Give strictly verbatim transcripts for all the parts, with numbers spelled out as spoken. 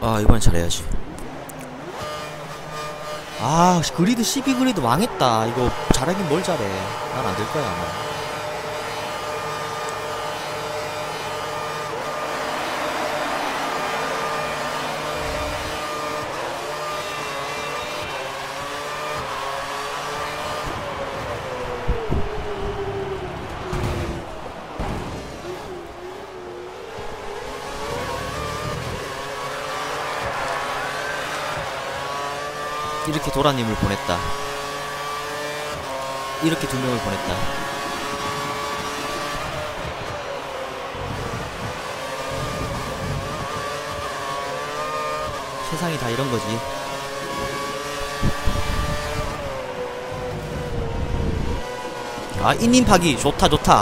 아 이번엔 잘해야지. 아 그리드 십이 그리드 망했다. 이거 잘하긴 뭘 잘해. 난 안 될 거야 아마. 이렇게 도라님을 보냈다. 이렇게 두 명을 보냈다. 세상이 다 이런 거지. 아 인님 파기 좋다 좋다.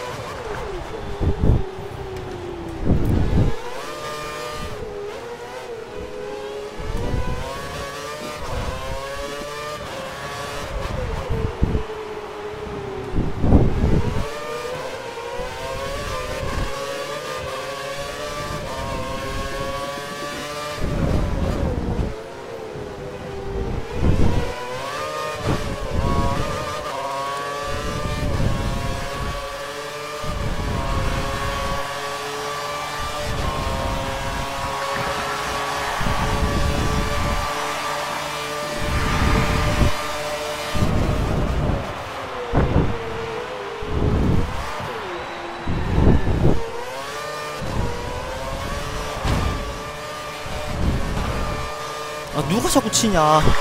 아 누가 자꾸 치냐.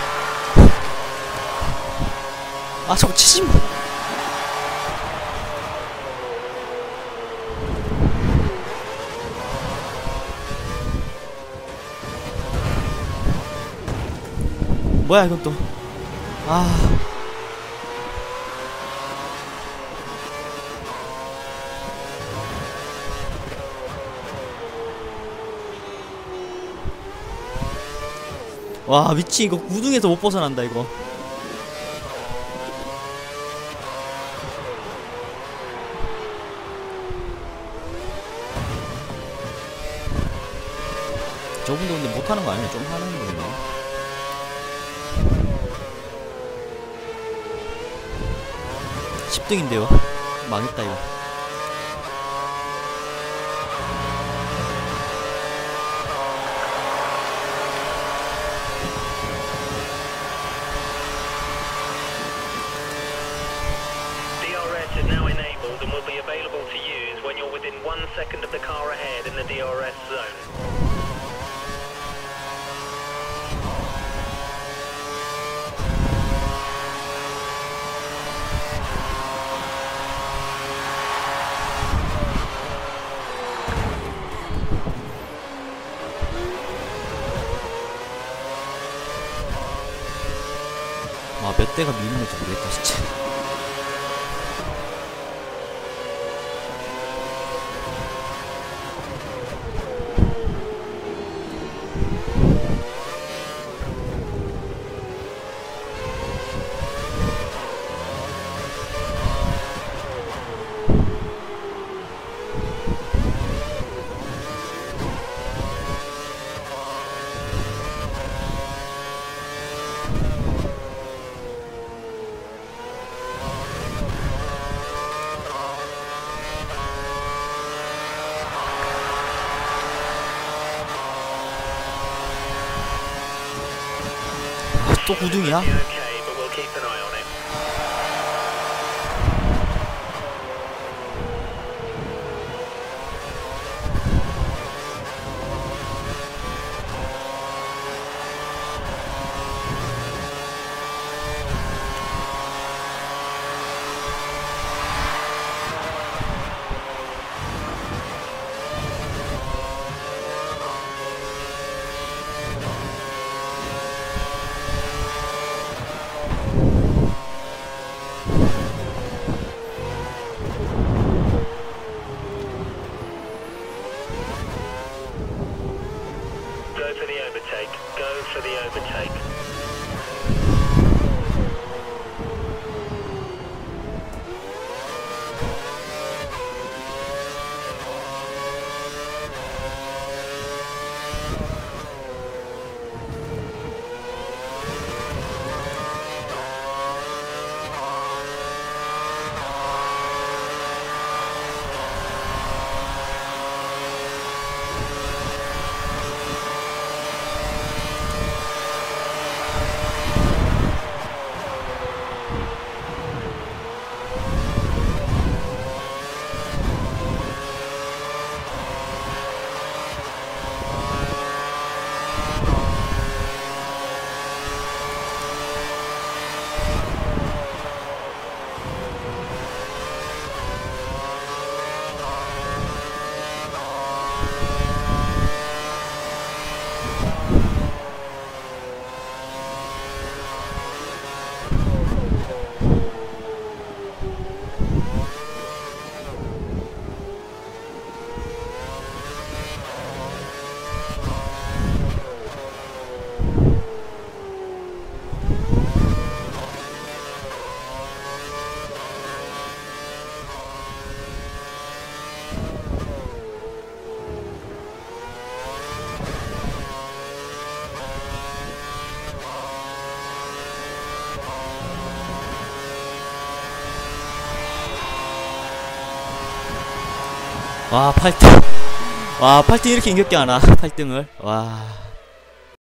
아 자꾸 치지마. 뭐야 이건 또. 아 와 미친 이거 구둥에서 못 벗어난다 이거. 저분도 근데 못하는 거 아니야? 좀 하는 거네. 십 등인데요 망했다 이거. is now enabled and will be available to use when you're within one second of the car ahead in the D R S zone. 아, 몇 대가 미는 건지 모르겠다 진짜. 또 구둥이야? 와 팔 등 와 팔 등 이렇게 힘겹게 하나 팔 등을 와